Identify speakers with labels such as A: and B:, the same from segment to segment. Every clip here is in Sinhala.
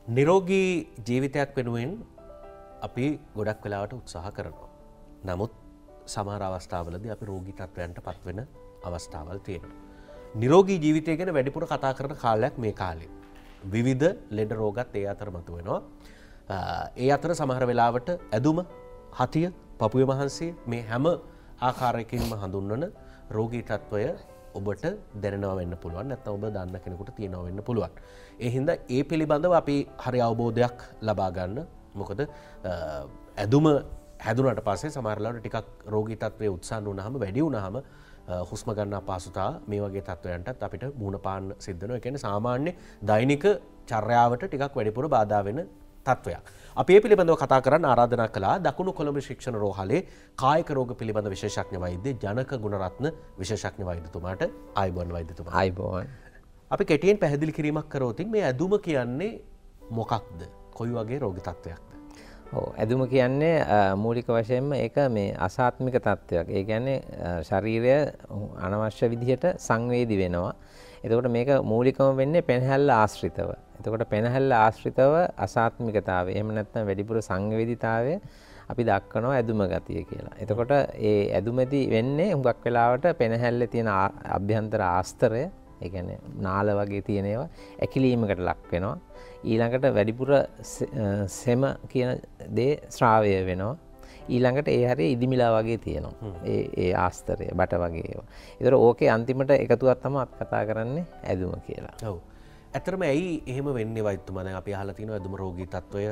A: නිරෝගී ජීවිතයක් වෙනුවෙන් අපි ගොඩක් වෙලාවට උත්සාහ කරනවා. නමුත් සමහර අවස්ථාවලදී අපි රෝගී තත්ත්වයන්ට පත්වෙන අවස්ථාවල් තියෙනවා. නිරෝගී ජීවිතය ගැන වැඩිපුර කතා කරන කාලයක් මේ කාලේ. විවිධ ලෙඩ රෝගත් ඒ අතර මතුවෙනවා. ඒ අතර සමහර වෙලාවට ඇදුම, හතිය, පපුවේ මහන්සිය මේ හැම ආකාරයකින්ම හඳුන්වන රෝගී තත්ත්වය ඔබට දැනෙනවා වෙන්න පුළුවන්. නැත්නම් ඔබ දන්න කෙනෙකුට තියෙනවා වෙන්න පුළුවන්. ඒ හින්දා ඒ පිළිබඳව අපි හරි අවබෝධයක් ලබා ගන්න. මොකද ඇදුම හැදුනට පස්සේ සමහර වෙලාවට ටිකක් රෝගී තත්ත්වයේ උත්සන්න වුණාම වැඩි වුණාම හුස්ම ගන්න අපහසුතාව මේ වගේ තත්ත්වයන්ටත් අපිට මුහුණ පාන්න සිද්ධ වෙනවා. ඒ කියන්නේ සාමාන්‍ය දෛනික චර්යාවට ටිකක් වැඩිපුර බාධා වෙන තත්ත්වයක්. අපි මේ පිළිබඳව කතා කරන්න ආරාධනා කළා දකුණු කොළඹ ශික්ෂණ රෝහලේ කායික රෝග පිළිබඳ විශේෂඥ වෛද්‍ය ජනක ගුණරත්න විශේෂඥ වෛද්‍යතුමාට ආයුබෝවන් වෛද්‍යතුමා.
B: ආයුබෝවන්.
A: අපි කෙටියෙන් පැහැදිලි කිරීමක් කරොත් මේ ඇදුම කියන්නේ මොකක්ද? කොයි වගේ රෝග තත්ත්වයක්ද?
B: ඇදුම කියන්නේ මූලික වශයෙන්ම ඒක මේ අසාත්මික තත්ත්වයක්. ඒ කියන්නේ ශරීරය අනවශ්‍ය විදිහට සංවේදී වෙනවා. එතකොට මේක මූලිකම වෙන්නේ පෙනහැල්ල ආශ්‍රිතව. එතකොට පෙනහැල්ල ආශ්‍රිතව අසාත්මිකතාවය එහෙම නැත්නම් වැඩිපුර සංවේදීතාවය අපි දක්වනවා ඇදුම ගතිය කියලා. එතකොට ඒ ඇදුමදී වෙන්නේ හුඟක් වෙලාවට පෙනහැල්ලේ තියෙන අභ්‍යන්තර ආස්තරය, ඒ කියන්නේ නාල වගේ තියෙන ඒවා ඇකිලීමකට ලක් වෙනවා. ඊළඟට වැඩිපුර සෙම කියන දේ ශ්‍රාවය වෙනවා. ඊළඟට ඒ හැරේ ඉදිමිලා වගේ තියෙනවා. ඒ ආස්තරය බට වගේ ඒවා. ඒතර ඕකේ අන්තිමට එකතුවක් තමයි අපි කතා කරන්නේ ඇදුම කියලා.
A: ඔව්. ඇත්තටම ඇයි එහෙම වෙන්නේ වෛද්‍යතුමා? දැන් අපි අහලා තියෙනවා ඇදුම රෝගී තත්වය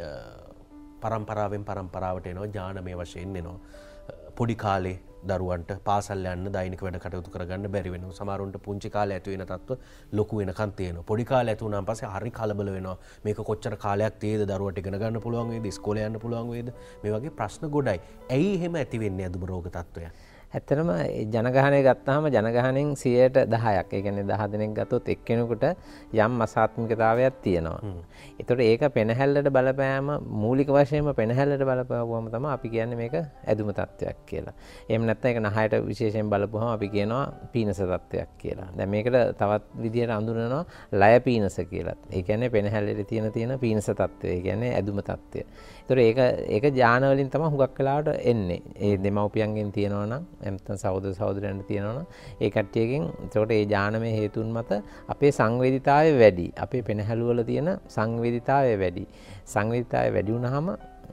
A: පරම්පරාවෙන් පරම්පරාවට එනවා, ඥානමය වශයෙන් එනවා. පොඩි කාලේ දරුවන්ට පාසල් යන්න දෛනික වැඩ කටයුතු කරගන්න බැරි වෙනවා. සමහරුන්ට පුංචි කාලේ ඇති වෙන තත්ත්ව ලොකු වෙනකන් තියෙනවා. පොඩි කාලේ ඇති වුණාන් පස්සේ හරි කලබල වෙනවා. මේක කොච්චර කාලයක් තියේද දරුවට ඉගෙන ගන්න පුළුවන් වේද? ඉස්කෝලේ යන්න පුළුවන් වේද? මේ වගේ ප්‍රශ්න ගොඩයි. ඇයි එහෙම ඇති වෙන්නේ ඇදුම රෝග තත්ත්වය?
B: ඇත්තටම ජනගහනය ගත්තාම ජනගහණයෙන් 10%ක්, ඒ කියන්නේ 10 දෙනෙක් ගත්තොත් එක්කෙනෙකුට යම් අසාත්මිකතාවයක් තියෙනවා. ඒතකොට ඒක පෙනහැල්ලට බලපෑම මූලික වශයෙන්ම පෙනහැල්ලට බලපෑවම තමයි අපි කියන්නේ මේක ඇදුම තත්ත්වයක් කියලා. එහෙම නැත්නම් ඒක නහයට විශේෂයෙන් බලපුවම අපි කියනවා පීනස තත්ත්වයක් කියලා. දැන් මේකට තවත් විදිහට අඳුනනවා ලය පීනස කියලා. ඒ කියන්නේ පෙනහැල්ලේ තියෙන පීනස තත්ත්වය. ඒ කියන්නේ ඇදුම තත්ත්වය. ඒතකොට ඒක ඥාන වලින් තමයි හුඟක් වෙලාවට එන්නේ. ඒ දෙමව්පියන්ගෙන් තියෙනවා නම් එම්තන් සහෝදර සහෝදරයන්ට තියෙනවනම් ඒ කට්ටියකින් ඒකට ඒ ඥානමය හේතුන් මත අපේ සංවේදීතාවය වැඩි. අපේ පෙනහැලු වල තියෙන සංවේදීතාවය වැඩි. සංවේදීතාවය වැඩි වුණාම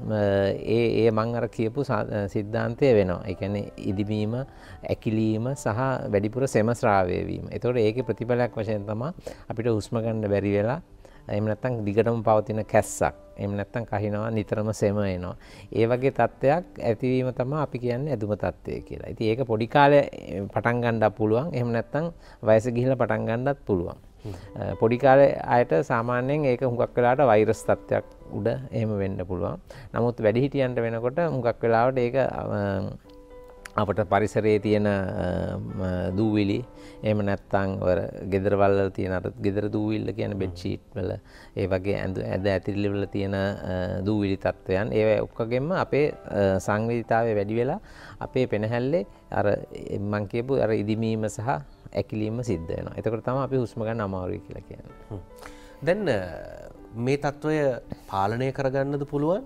B: ඒ මම අර කියපු සිද්ධාන්තය වෙනවා. ඒ කියන්නේ ඉදිමීම, ඇකිලීම සහ වැඩිපුර සෙම ශ්‍රාවය වීම. ඒතකොට ඒකේ ප්‍රතිඵලයක් වශයෙන් තමයි අපිට හුස්ම ගන්න බැරි වෙලා එහෙම නැත්නම් දිගටම පවතින කැස්සක්, එහෙම නැත්නම් කහිනවා, නිතරම සෙම එනවා. ඒ වගේ තත්ත්වයක් ඇතිවීම තමයි අපි කියන්නේ ඇදුම තත්ත්වය කියලා. ඉතින් ඒක පොඩි කාලේ පටන් ගන්නත් පුළුවන්. එහෙම නැත්නම් වයස ගිහිල්ලා පටන් ගන්නත් පුළුවන්. පොඩි කාලේ අයට සාමාන්‍යයෙන් ඒක හුඟක් වෙලාවට වෛරස් තත්ත්වයක් උඩ එහෙම වෙන්න පුළුවන්. නමුත් වැඩිහිටියන්ට වෙනකොට හුඟක් වෙලාවට ඒක අපට පරිසරයේ තියෙන දූවිලි, එහෙම නැත්නම් වර ගෙදරවල තියෙන අර ගෙදර දූවිල්ල කියන්නේ බෙඩ් ෂීට් වල ඒ වගේ ඇඳ ඇතිරිලි වල තියෙන දූවිලි තත්වයන් ඒවා ඔක්කොගෙම අපේ සංවේදීතාවය වැඩි වෙලා අපේ පෙනහැල්ලේ අර මං කියපු අර ඉදිමීම සහ ඇකිලීම සිද්ධ වෙනවා. එතකොට තමයි අපි හුස්ම ගන්න අමාරුයි කියලා කියන්නේ.
A: දැන් මේ තත්වය පාලනය කරගන්නද පුළුවන්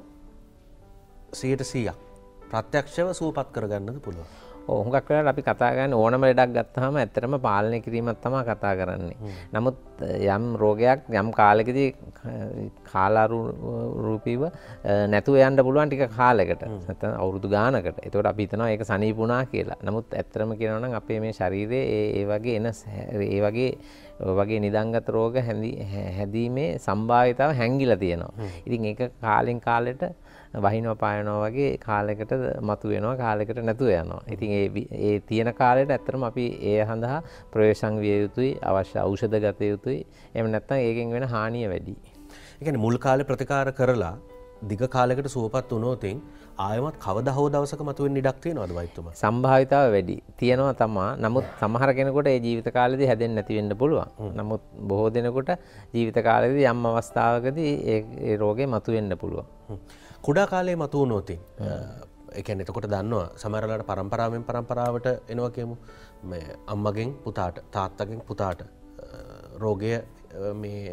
A: 100%ක් ප්‍රත්‍යක්ෂව සුවපත් කරගන්නද පුළුවන්?
B: හුඟක් වෙලාවට අපි කතා කරන්නේ ඕනම ලෙඩක් ගත්තාම ඇත්තටම පාලනය කිරීමක් තමයි කතා කරන්නේ. නමුත් යම් රෝගයක් යම් කාලෙකදී කාලාරූපීව නැතුව යන්න පුළුවන් ටික කාලයකට. නැත්නම් අවුරුදු ගානකට. ඒකට අපි හිතනවා ඒක සනීපුණා කියලා. නමුත් ඇත්තටම කියනවා නම් අපේ මේ ශරීරයේ ඒ වගේ නිදන්ගත රෝග හැදීමේ සම්භාවිතාව හැංගිලා තියෙනවා. ඉතින් ඒක කාලෙන් කාලෙට වහිනවා පායනවා වගේ කාලයකට මතුවෙනවා, කාලයකට නැතුව යනවා. ඉතින් ඒ තියෙන කාලෙට ඇත්තටම අපි ඒ හඳහා ප්‍රවේශම් විය යුතුයි, අවශ්‍ය ඖෂධ ගත යුතුයි. එහෙම නැත්නම් ඒකෙන් වෙන හානිය වැඩි.
A: ඒ කියන්නේ මුල් කාලේ ප්‍රතිකාර කරලා දිග කාලයකට සුවපත් වුණොත් ආයමත් කවදා හෝ දවසක මතුවෙන්න ඉඩක් තියෙනවද වෛද්‍යතුමා?
B: සම්භාවිතාව වැඩි. තියෙනවා තමයි. නමුත් සමහර කෙනෙකුට ඒ ජීවිත කාලෙදී හැදෙන්නේ නැති වෙන්න පුළුවන්. නමුත් බොහෝ දෙනෙකුට ජීවිත කාලෙදී යම් අවස්ථාවකදී ඒ රෝගේ මතුවෙන්න පුළුවන්.
A: කුඩා කාලේ මතුවුණොත් ඒ කියන්නේ එතකොට දන්නවා සමහර වෙලාවට පරම්පරාවෙන් පරම්පරාවට එනවා කියමු. මේ අම්මගෙන් පුතාට, තාත්තගෙන් පුතාට රෝගය මේ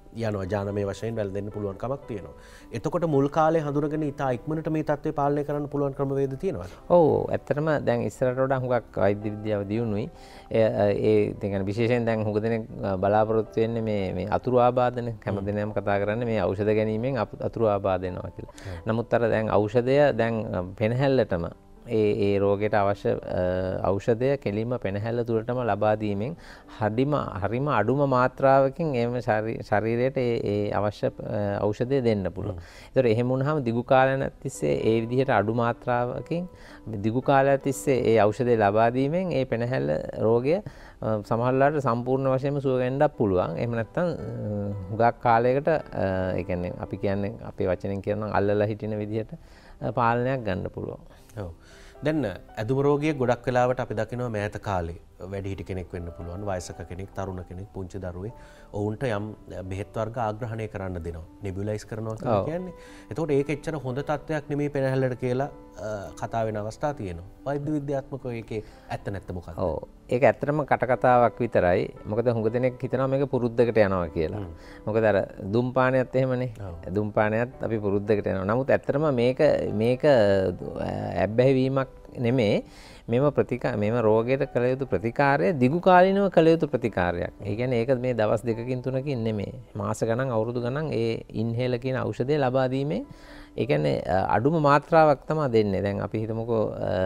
A: යනවා ජානමය වශයෙන් වැළඳෙන්න පුළුවන් කමක් තියෙනවා. එතකොට මුල් කාලේ හඳුනගෙන ඉතා ඉක්මනට මේ තත්ත්වය පාලනය කරන්න පුළුවන් ක්‍රමවේද තියෙනවද?
B: ඔව් ඇත්තටම දැන් ඉස්සරට වඩා හුඟක් වෛද්‍ය විද්‍යාව දියුණුයි. ඒ කියන්නේ විශේෂයෙන් දැන් හුඟ දෙනෙක් බලාපොරොත්තු වෙන්නේ මේ අතුරු ආබාධන හැමදෙනාම කතා කරන්නේ මේ ඖෂධ ගැනීමෙන් අතුරු ආබාධ වෙනවා කියලා. නමුත් අර දැන් ඖෂධය දැන් පෙනහැල්ලටම ඒ රෝගයට අවශ්‍ය ඖෂධය කෙලින්ම පෙනහැල්ල තුළටම ලබා දීමෙන් හරිම අඩුම මාත්‍රාවකින් එම ශරීරයට ඒ අවශ්‍ය ඖෂධය දෙන්න පුළුවන්. ඒතර එහෙම වුණාම දිගු කාලයක් තිස්සේ ඒ විදිහට අඩු මාත්‍රාවකින් දිගු කාලයක් තිස්සේ ඒ ඖෂධය ලබා දීමෙන් ඒ පෙනහැල්ල රෝගය සමහරවිට සම්පූර්ණ වශයෙන්ම සුව වෙන්නත් පුළුවන්. එහෙම නැත්නම් හුඟක් කාලයකට ඒ කියන්නේ අපි කියන්නේ අපේ වචනෙන් කියනවා අල්ලලා හිටින විදිහට පාලනයක් ගන්න පුළුවන්.
A: ඔව්. දැන් ඇදුම රෝගිය ගොඩක් වෙලාවට අපි දකිනවා මෑත කාලේ වැඩිහිටි කෙනෙක් වෙන්න පුළුවන්, වයසක කෙනෙක්, තරුණ කෙනෙක්, පුංචි දරුවෙක් ඔවුන්ට යම් බෙහෙත් වර්ග ආග්‍රහණය කරන්න දෙනවා. නෙබියුලයිස් කරනවා කියලා කියන්නේ. එතකොට ඒක එච්චර හොඳ තත්ත්වයක් නෙමෙයි පෙනහැල්ලට කියලා කතා වෙන අවස්ථා තියෙනවා. වෛද්‍ය විද්‍යාත්මකව ඒකේ ඇත්ත නැත්ත මොකක්ද?
B: ඔව්. ඒක ඇත්තටම කටකතාවක් විතරයි. මොකද හුඟ දෙනෙක් හිතනවා මේක පුරුද්දකට යනවා කියලා. මොකද අර දුම්පානයත් එහෙමනේ. දුම්පානයත් අපි පුරුද්දකට යනවා. නමුත් ඇත්තටම මේක ඇබ්බැහි වීමක් නෙමේ. මෙම රෝගයට කළ යුතු ප්‍රතිකාරය දිගු කාලිනව කළ යුතු ප්‍රතිකාරයක්. ඒ කියන්නේ ඒක මේ දවස් 2කින් 3කින් නෙමේ. මාස ගණන් අවුරුදු ගණන් ඒ ඉන්හේලර් කියන ඖෂධය ලබා දීමේ ඒ කියන්නේ අඩුම මාත්‍රාවක් තමයි දෙන්නේ. දැන් අපි හිතමුකෝ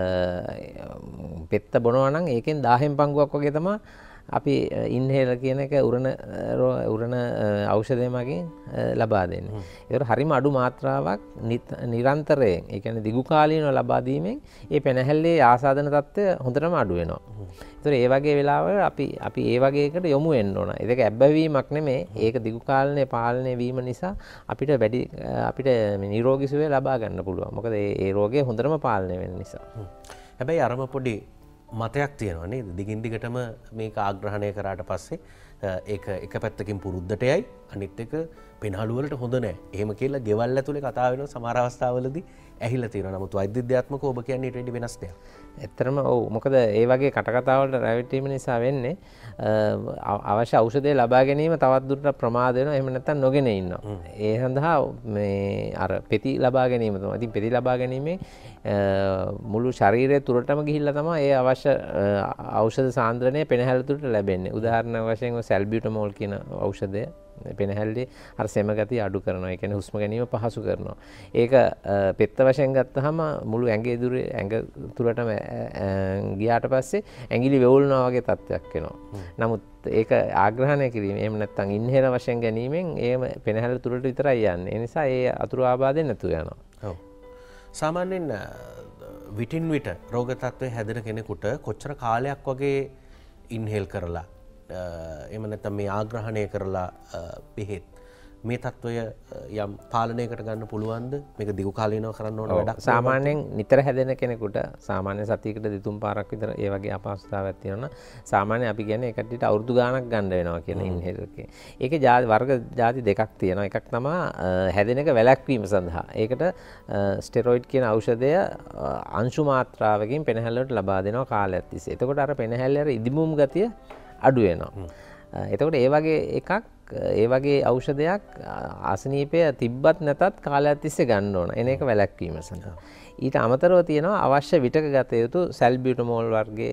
B: පෙත්ත බොනවා නම් ඒකෙන් 10න් පංගුවක් වගේ තමයි අපි ඉන්හේලර් කියන එක උරණ ඖෂධය මගින් ලබා දෙන්නේ. ඒකට හරිම අඩු මාත්‍රාවක් නිරන්තරයෙන් ඒ කියන්නේ දිගු කාලීනව ලබා දීමෙන් ඒ පෙනහැල්ලේ ආසාදන තත්ත්වය හොඳටම අඩු වෙනවා. ඒතර ඒ වගේ වෙලාවල අපි ඒ වගේ එකට යොමු වෙන්න ඕන. ඒක ඇබ්බැවීමක් නෙමෙයි. ඒක දිගු කාලනේ පාලනය වීම නිසා අපිට නිරෝගී සුවය ලබා ගන්න පුළුවන්. මොකද ඒ රෝගය හොඳටම පාලනය වෙන නිසා.
A: හැබැයි අරම පොඩි මතයක් තියෙනවා නේද? දිගින් දිගටම මේක ආග්‍රහණය කරාට පස්සේ ඒක එක පැත්තකින් පුරුද්දට යයි, අනිත් එක පෙනහළු වලට හොඳ නැහැ. එහෙම කියලා ගෙවල් ඇතුලේ කතා වෙනවා සමහර අවස්ථාවලදී ඇහිලා තියෙනවා. නමුත් වෛද්‍ය විද්‍යාත්මකව ඔබ කියන්නේ ඊට වඩා වෙනස් දෙයක්.
B: ඇත්තටම ඔව්. මොකද ඒ වගේ කටකතා වලට රැවටීම නිසා වෙන්නේ අවශ්‍ය ඖෂධය ලබා ගැනීම තවත් දුරට ප්‍රමාද වෙනවා. එහෙම නැත්නම් නොගෙන ඉන්නවා. ඒ සඳහා මේ අර පෙති ලබා ගැනීම තමයි. ඉතින් පෙති ලබා ගැනීමේ මුළු ශරීරය තුරටම ගිහිල්ලා තමයි ඒ අවශ්‍ය ඖෂධ සාන්ද්‍රණය පෙනහැල්ල තුරට ලැබෙන්නේ. උදාහරණ වශයෙන් සැල්බියුටමෝල් කියන ඖෂධය පෙනහැල්ලේ අර සෙම ගතිය අඩු කරනවා. ඒ කියන්නේ හුස්ම ගැනීම පහසු කරනවා. ඒක පෙත්ත වශයෙන් ගත්තාම මුළු ඇඟ තුරටම ගියාට පස්සේ ඇඟිලි වෙවුලනවා වගේ තත්ත්වයක් එනවා. නමුත් ඒක ආග්‍රහණය කිරීම එහෙම නැත්නම් ඉන්හේලර් වශයෙන් ගැනීමෙන් ඒම පෙනහැල්ල තුරට විතරයි යන්නේ. ඒ නිසා ඒ අතුරු ආබාධෙ නැතුව යනවා.
A: ඔව්. සාමාන්‍යයෙන් විටින් විට රෝග තත්ත්වයේ හැදෙන කෙනෙකුට කොච්චර කාලයක් වගේ ඉන්හේල් කරලා එහෙම නැත්නම් මේ ආග්‍රහණය කරලා බෙහෙත් මේ තත්ත්වය යම් පාලනයකට ගන්න පුළුවන්ද? මේක දිගු කාලීනව කරන්න ඕන වැඩක්.
B: සාමාන්‍යයෙන් නිතර හැදෙන කෙනෙකුට සාමාන්‍ය සතියකට දෙතුන් පාරක් විතර ඒ වගේ අපහසුතාවයක් තියෙනවා. සාමාන්‍ය අපි කියන්නේ ඒකට අවුරුදු ගාණක් ගන්න වෙනවා කියන ඉන්හේලර් එකේ. ඒකේ වර්ග ಜಾති දෙකක් තියෙනවා. එකක් තමයි හැදෙන එක වැළැක්වීම සඳහා. ඒකට ස්ටෙරොයිඩ් කියන ඖෂධය අංශු මාත්‍රාවකින් පෙනහැල්ලට ලබා දෙනවා කාලයක් තිස්සේ. එතකොට අර පෙනහැල්ලේ අර ඉදිමුම් ගතිය අඩු වෙනවා. එතකොට ඒ වගේ එකක් ඒ වගේ ඖෂධයක් ආසනීපය තිබ්බත් නැතත් කාලයක් තිස්සේ ගන්න ඕන. එන එක වැළැක්වීම සඳහා. ඊට අමතරව තියෙනවා අවශ්‍ය විටක ගත යුතු සැල්බියුටමෝල් වර්ගයේ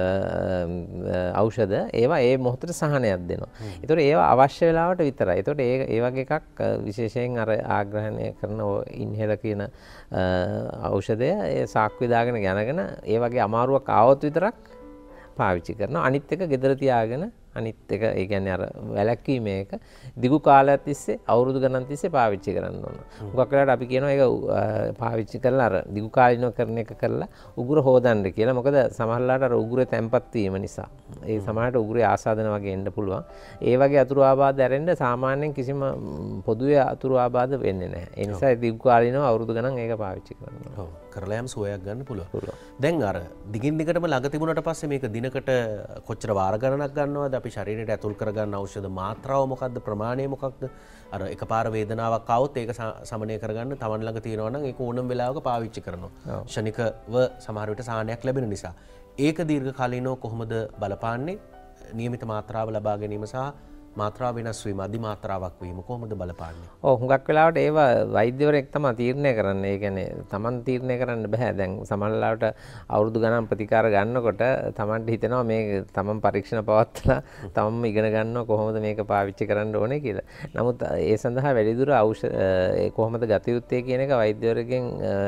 B: ඖෂධ. ඒවා ඒ මොහොතේ සහනයක් දෙනවා. ඒතකොට ඒවා අවශ්‍ය වෙලාවට විතරයි. ඒතකොට ඒ වගේ එකක් විශේෂයෙන් අර ආග්‍රහණය කරන ඉන්හේලර් කියන ඖෂධය ඒ සාක්කුවේ දාගෙන යනගෙන ඒ වගේ අමාරුවක් ආවොත් විතරක් පාවිච්චි කරනවා. අනිත් එක ගෙදර තියාගෙන අනිත් එක ඒ කියන්නේ අර වැලැක්වීම එක දිගු කාලයක් තිස්සේ අවුරුදු ගණන් තිස්සේ පාවිච්චි කරන්න ඕන. මුගක් වෙලාවට අපි කියනවා ඒක පාවිච්චි කරලා අර දිගු කාලිනව කරන එක කරලා උගුර හොදන්න කියලා. මොකද සමහරලාට අර උගුරේ තැම්පත් වීම නිසා ඒ සමහරට උගුරේ ආසාදන වගේ එන්න පුළුවන්. ඒ වගේ අතුරු ආබාධ ඇරෙන්න සාමාන්‍යයෙන් කිසිම පොදුවේ අතුරු ආබාධ වෙන්නේ නැහැ. ඒ නිසා දිගු කාලිනව අවුරුදු ගණන් ඒක පාවිච්චි කරන්න ඕන.
A: ඔව්. කරලා යම් සුවයක් ගන්න පුළුවන්. දැන් අර දිගින් දිගටම ළඟ තිබුණාට පස්සේ මේක දිනකට කොච්චර වාර ගණනක් ගන්නවද? අපි ශරීරයට ඇතුල් කරගන්න ඖෂධ මාත්‍රාව මොකක්ද? ප්‍රමාණය මොකක්ද? අර එකපාර වේදනාවක් ආවොත් ඒක සමනය කරගන්න Taman ළඟ තියෙනවා නම් ඒක ඕනම වෙලාවක පාවිච්චි කරනවා. ක්ෂණිකව සමහර විට සාහනයක් ලැබෙන නිසා. ඒක දීර්ඝ කාලීනව කොහොමද බලපාන්නේ? නියමිත මාත්‍රාව ලබා ගැනීම සහ මාත්‍රාව වෙනස් වීම අධි මාත්‍රාවක් වීම කොහොමද බලපාන්නේ?
B: ඔව් හුඟක් වෙලාවට ඒවා වෛද්‍යවරයෙක් තමයි තීරණය කරන්නේ. ඒ කියන්නේ Taman තීරණය කරන්න බෑ. දැන් සමහර වෙලාවට අවුරුදු ගණන් ප්‍රතිකාර ගන්නකොට Tamanට හිතෙනවා මේ Taman පරීක්ෂණ පවත්වලා තමන්ම ඉගෙන ගන්නවා කොහොමද මේක පාවිච්චි කරන්න ඕනේ කියලා. නමුත් ඒ සඳහා වැඩිදුර ඖෂධ කොහොමද ගත යුත්තේ කියන එක වෛද්‍යවරයෙක්ගෙන්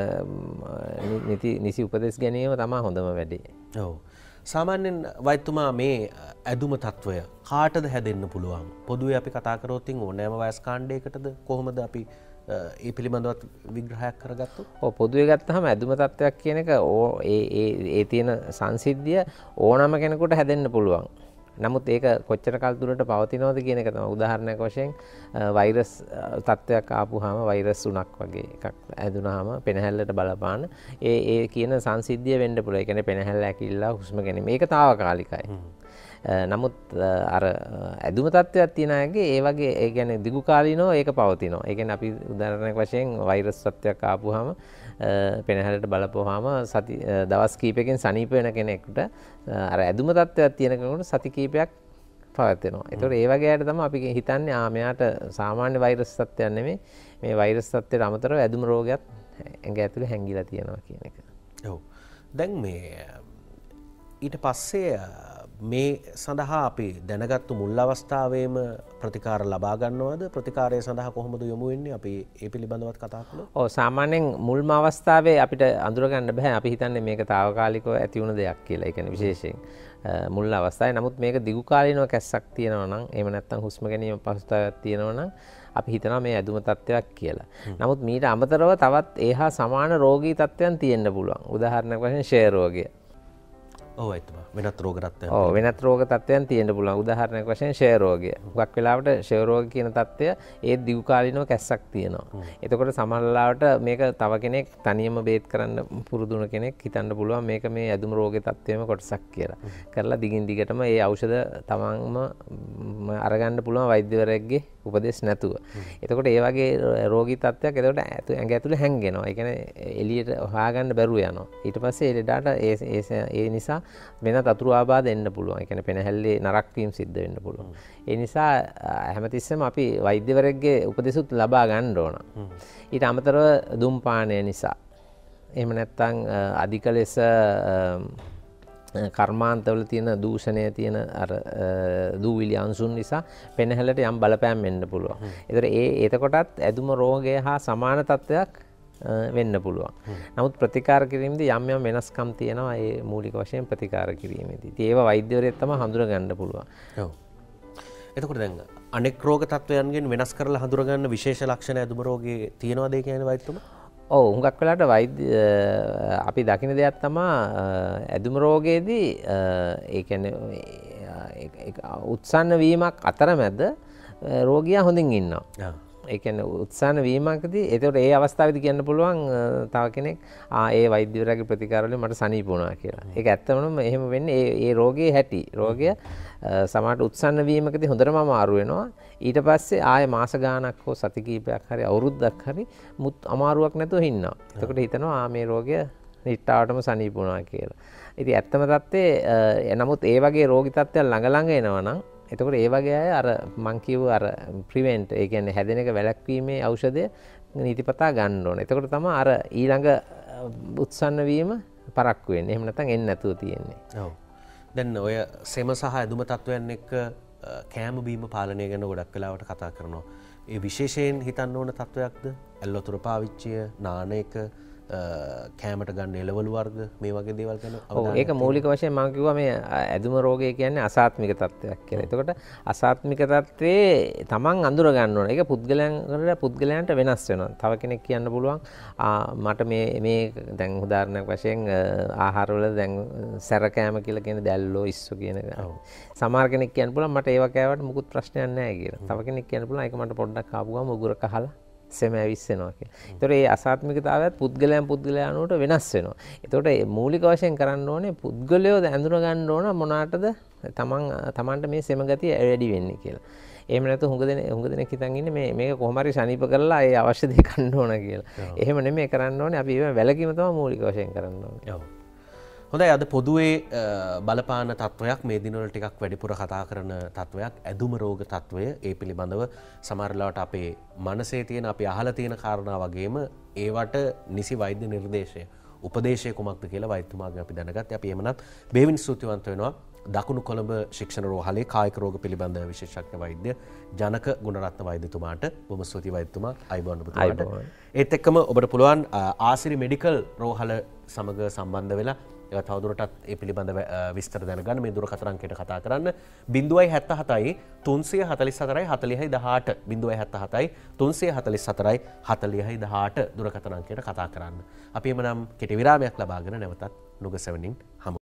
B: නිසි උපදෙස් ගැනීම තමයි හොඳම වැඩේ.
A: ඔව්. සාමාන්‍යයෙන් වෛද්‍යතුමා මේ ඇදුම තත්වය කාටද හැදෙන්න පුළුවන්? පොදුවේ අපි කතා කරොත් ඕනෑම වයස් කාණ්ඩයකටද කොහොමද අපි ඒ පිළිබඳවත් විග්‍රහයක් කරගත්තොත්?
B: ඔව් පොදුවේ ගත්තාම ඇදුම තත්වයක් කියන එක ඒ තියෙන සංසිද්ධිය ඕනම කෙනෙකුට හැදෙන්න පුළුවන්. නමුත් ඒක කොච්චර කල් දුරට පවතිනවද කියන එක තමයි. උදාහරණයක් වශයෙන් වෛරස් තත්ත්වයක් ආපුවාම වෛරස් උණක් වගේ එකක් ඇදුනහම පෙනහැල්ලට බලපාන ඒ කියන සංසිද්ධිය වෙන්න පුළුවන්. ඒ කියන්නේ පෙනහැල්ල ඇකිලිලා හුස්ම ගැනීම. මේක తాවකාලිකයි. නමුත් අර ඇදුම තත්ත්වයක් තියෙන අයගේ ඒ වගේ ඒ කියන්නේ දිගු කාලීනව ඒක පවතිනවා. ඒ කියන්නේ අපි උදාහරණයක් වශයෙන් වෛරස් තත්ත්වයක් ආපුවාම පෙනහැල්ලට බලපුවාම දවස් කීපයකින් සනීප වෙන කෙනෙකුට අර ඇදුම තත්ත්වයක් තියෙන කෙනෙකුට සති කීපයක් පවතිනවා. ඒතකොට ඒ වගේ අයට තමයි අපි හිතන්නේ මෙයාට සාමාන්‍ය වෛරස් තත්ත්වයක් නෙමෙයි මේ වෛරස් තත්ත්වයට අමතරව ඇදුම රෝගයක් ඇඟ ඇතුලේ හැංගිලා තියෙනවා කියන එක.
A: ඔව්. දැන් මේ ඊට පස්සේ මේ සඳහා අපි දැනගත්තු මුල් අවස්ථාවේම ප්‍රතිකාර ලබා ගන්නවද? ප්‍රතිකාරය සඳහා කොහොමද යොමු වෙන්නේ? අපි ඒ පිළිබඳවත් කතා කළොත්.
B: ඔව් සාමාන්‍යයෙන් මුල්ම අවස්ථාවේ අපිට අඳුර ගන්න බෑ. අපි හිතන්නේ මේක తాවකාලිකව ඇති වුණ දෙයක් කියලා. ඒ කියන්නේ විශේෂයෙන් මුල් අවස්ථාවේ. නමුත් මේක දිගු කාලීනව කැස්සක් තියෙනවා නම් එහෙම නැත්නම් හුස්ම ගැනීම පසුතැවිල්ලක් තියෙනවා නම් අපි හිතනවා මේ ඇදුම තත්ත්වයක් කියලා. නමුත් මීට අමතරව තවත් ඒහා සමාන රෝගී තත්ත්වයන් තියෙන්න පුළුවන්. උදාහරණයක් වශයෙන් ක්ෂය රෝගය.
A: ඔව් එතුමා වෙනත් රෝග තත්ත්වයන්.
B: ඔව් වෙනත් රෝග තත්ත්වයන් තියෙන්න පුළුවන්. උදාහරණයක් වශයෙන් ක්ෂය රෝගය. හුඟක් වෙලාවට ක්ෂය රෝග කියන තත්ත්වය ඒ දිගු කාලීනව කැස්සක් තියෙනවා. එතකොට සමහර වෙලාවට මේක තව කෙනෙක් තනියම බේත් කරන්න පුරුදු වුණ කෙනෙක් හිතන්න පුළුවන් මේක මේ ඇදුම රෝගේ තත්ත්වෙම කොටසක් කියලා. කරලා දිගින් දිගටම ඒ ඖෂධ තමන්ම අරගන්න පුළුවන් වෛද්‍යවරයෙක්ගේ උපදෙස් නැතුව. එතකොට ඒ වගේ රෝගී තත්ත්වයක් එතකොට ඇඟ ඇතුලේ හැංගෙනවා. ඒ කියන්නේ එළියට හොයාගන්න බැරුව යනවා. ඊට පස්සේ ඒ ලෙඩට ඒ නිසා වෙනත් අතුරු ආබාධ එන්න පුළුවන්. ඒ කියන්නේ පෙනහැල්ලේ නරක් වීම සිද්ධ වෙන්න පුළුවන්. ඒ නිසා හැමතිස්සෙම අපි වෛද්‍යවරයෙක්ගේ උපදෙසුත් ලබා ගන්න ඕන. ඊට අමතරව දුම්පානය නිසා එහෙම නැත්නම් අධික ලෙස කර්මාන්තවල තියෙන දූෂණය තියෙන අර දූවිලි අංශුන් නිසා පෙනහැල්ලට යම් බලපෑම් වෙන්න පුළුවන්. ඒතර එතකොටත් ඇදුම රෝගය හා සමාන තත්ත්වයක් වෙන්න පුළුවන්. නමුත් ප්‍රතිකාර කිරීමේදී යම් යම් වෙනස්කම් තියෙනවා ඒ මූලික වශයෙන් ප්‍රතිකාර කිරීමේදී. ඉතින් ඒව වෛද්‍යවරයෙක් තමයි හඳුනා ගන්න පුළුවන්.
A: ඔව්. එතකොට දැන් අනෙක් රෝග තත්ත්වයන්ගෙන් වෙනස් කරලා හඳුනා ගන්න විශේෂ ලක්ෂණ ඇදුම රෝගයේ තියෙනවද ඒ කියන්නේ වෛද්‍යතුමා?
B: ඔව් හුඟක් වෙලාවට වෛද්‍ය අපි දකින දෙයක් තමයි ඇදුම රෝගයේදී ඒ කියන්නේ උත්සන්න වීමක් අතරමැද රෝගියා හොඳින් ඉන්නවා. ඒ කියන්නේ උත්සන්න වීමකදී එතකොට ඒ අවස්ථාවේදී කියන්න පුළුවන් තව කෙනෙක් ඒ වෛද්‍යවරයාගේ ප්‍රතිකාර වලින් මට සනීප වුණා කියලා. ඒක ඇත්තමම එහෙම වෙන්නේ ඒ රෝගයේ හැටි. රෝගය සමහරට උත්සන්න වීමකදී හොඳටම අමාරු වෙනවා. ඊට පස්සේ ආයේ මාස ගාණක් හෝ සති කිහිපයක් හරි අවුරුද්දක් හරි අමාරුවක් නැතුව ඉන්නවා. එතකොට හිතනවා මේ රෝගය නිට්ටාවටම සනීප වුණා කියලා. ඉතින් ඇත්තම තත්ත්වේ නමුත් ඒ වගේ රෝගී තත්ත්වයන් ළඟ එනවා නම් එතකොට ඒ වගේ අය අර මං කියව අර ප්‍රිවෙන්ට් ඒ කියන්නේ හැදෙන එක වැළැක්වීමේ ඖෂධය නීතිපතා ගන්න ඕනේ. එතකොට තමයි අර ඊළඟ උත්සන්න වීම පරක්කු වෙන්නේ. එහෙම නැත්නම් එන්නේ නැතුව තියෙන්නේ.
A: ඔව්. දැන් ඔය සෙම සහ ඇදුම තත්වයන් එක්ක කෑම බීම පාලනය ගැන ගොඩක් වෙලාවට කතා කරනවා. ඒ විශේෂයෙන් හිතන්න ඕන තත්වයක්ද? ඇල් වතුර පාවිච්චිය, නාන එක, කෑමට ගන්න එළවලු වර්ග මේ වගේ දේවල් ගැන
B: අවධානය. ඒක මූලික වශයෙන් මම කිව්වා මේ ඇදුම රෝගය කියන්නේ අසාත්මික තත්ත්වයක් කියලා. එතකොට අසාත්මික තත්ත්වේ තමන් අඳුර ගන්න ඕන. ඒක පුද්ගලයන්ට වෙනස් වෙනවා. තව කෙනෙක් කියන්න පුළුවන් මට මේ දැන් උදාහරණයක් වශයෙන් ආහාරවල දැන් සැර කෑම කියලා කියන දැල්ලෝ ඉස්සෝ කියන එක. සමහර කෙනෙක් කියන්න පුළුවන් මට ඒව කෑවට මුකුත් ප්‍රශ්නයක් නැහැ කියලා. තව කෙනෙක් කියන්න පුළුවන් ඒක මට පොඩ්ඩක් ආපු ගමන් උගුර කහලා සෙම ඇවිස්සෙනවා කියලා. ඒතකොට මේ අසාත්මිකතාවයත් පුද්ගලයන්ට වෙනස් වෙනවා. ඒතකොට මූලික වශයෙන් කරන්න ඕනේ පුද්ගලයෝ අඳුන ගන්න ඕන මොනකටද තමන්ට මේ සෙම ගතිය වැඩි වෙන්නේ කියලා. එහෙම නැත්නම් හුඟ දෙනෙක් හිතන් ඉන්නේ මේක කොහොම හරි ශනීප කරලා ඒ අවශ්‍ය දේ ගන්න ඕන කියලා. එහෙම නෙමෙයි කරන්න ඕනේ අපි ඒක වැලකීම තමයි මූලික වශයෙන් කරන්න ඕනේ.
A: ඔව්. හොඳයි අද පොදුවේ බලපාන තත්ත්වයක් මේ දිනවල ටිකක් වැඩිපුර කතා කරන තත්ත්වයක් ඇදුම රෝග තත්ත්වය ඒ පිළිබඳව සමහර වෙලාවට අපේ මනසේ තියෙන අපි අහලා තියෙන කාරණා වගේම ඒවට නිසි වෛද්‍ය නිර්දේශය උපදේශය කුමක්ද කියලා වෛද්‍යතුමාගෙන් අපි දැනගත්තා. අපි එමණත් බෙහෙවින් ස්තුතිවන්ත වෙනවා දකුණු කොළඹ ශික්ෂණ රෝහලේ කායික රෝග පිළිබඳ විශේෂඥ වෛද්‍ය ජනක ගුණරත්න වෛද්‍යතුමාට බොහොම ස්තුතියි වෛද්‍යතුමා. අයිබෝන් ඔබතුමාට. ඒත් එක්කම ඔබට පුළුවන් ආසිරි මෙඩිකල් රෝහල සමග සම්බන්ධ වෙලා ඒවා තවදුරටත් ඒ පිළිබඳ විස්තර දැනගන්න මේ දුරකථන අංකයට කතා කරන්න 077යි 344යි 4018 077යි 344යි 4018 දුරකථන අංකයට කතා කරන්න. අපි එමනම් කෙටි විරාමයක් ලබාගෙන නැවතත් නුගසෙවණින් හමු